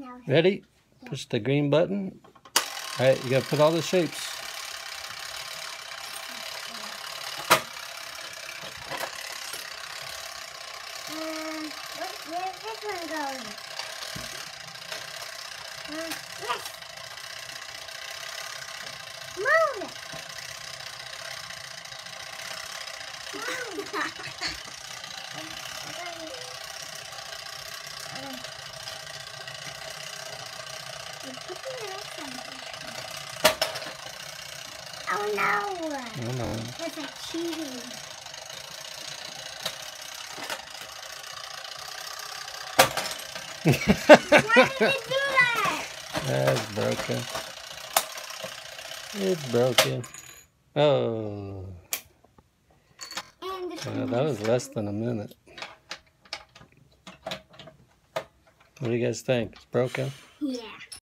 Ready? Push the green button. Alright, you gotta put all the shapes. Where's this one going? Yes! Move it! Oh no! Oh no. That's like cheating. Why did it do that? That's broken. It's broken. Oh. And That was less than a minute. What do you guys think? It's broken? yeah.